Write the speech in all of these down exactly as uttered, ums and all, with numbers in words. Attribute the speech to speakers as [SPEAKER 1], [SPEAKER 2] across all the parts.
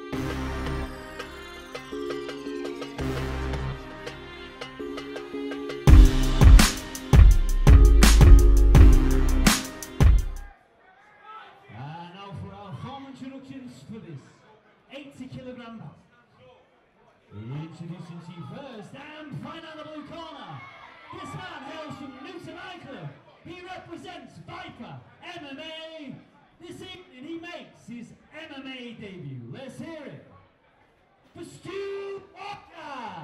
[SPEAKER 1] For this eighty kilogram bout. Introducing to you first, and find out the blue corner. This man hails from Newcastle. He represents Viper M M A. This evening he makes his M M A debut. Let's hear it for Stu Roker.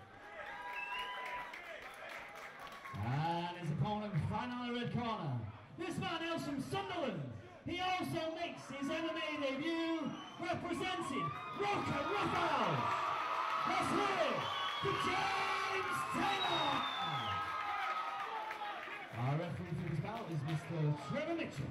[SPEAKER 1] And his opponent, find out the red corner. This man hails from Sunderland. He also makes his M M A debut representing Roker. Let's hear it for James Taylor. Our referee for this bout is Mister Trevor Mitchell.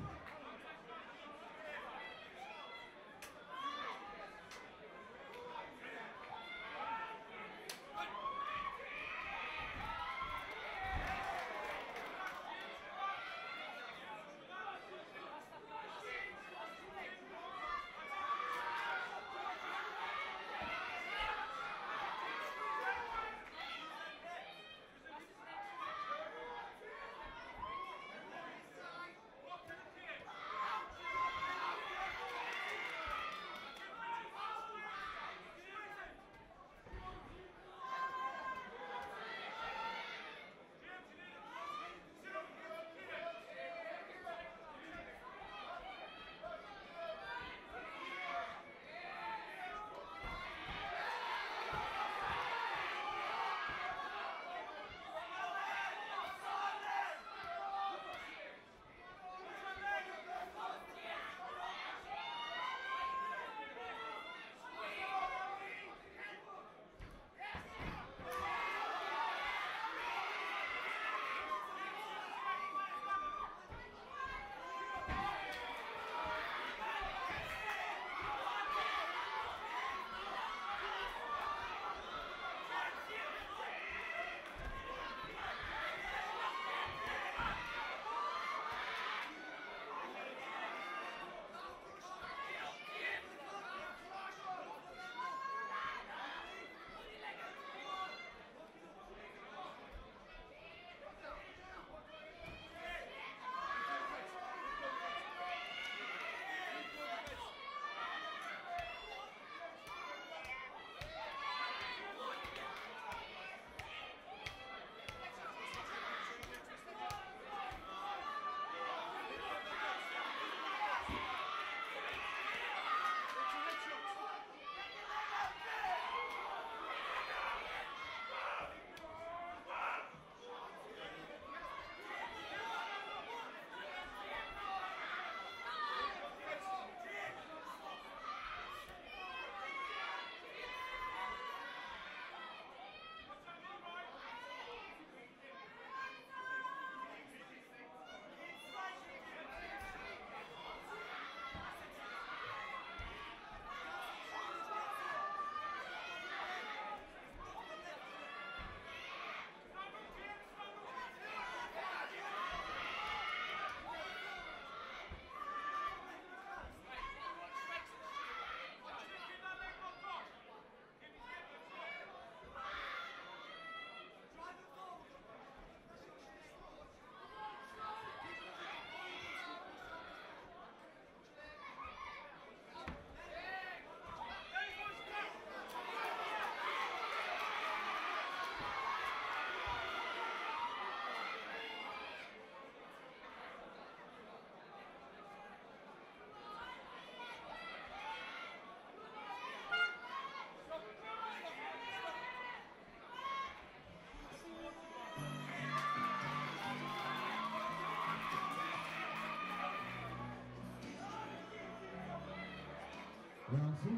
[SPEAKER 2] Round two.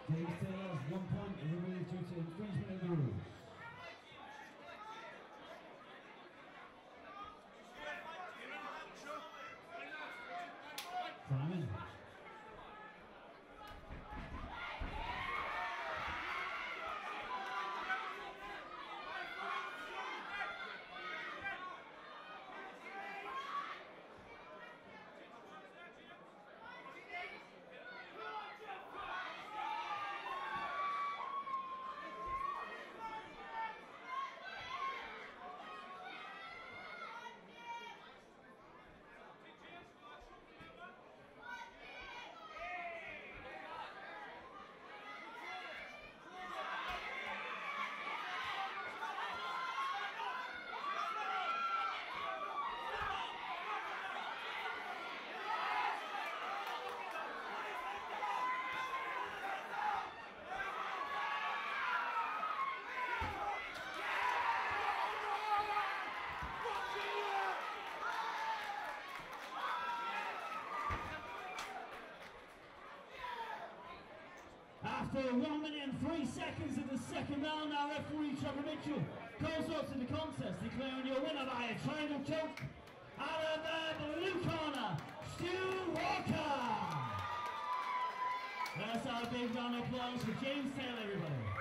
[SPEAKER 2] James Taylor has one point eliminated due to infringement of the rules. Tyne. After one minute and three seconds of the second round, our referee Trevor Mitchell calls off to the contest, declaring your winner by a triangle choke out of the blue corner, Roker. Let's have a big round of applause for James Taylor, everybody.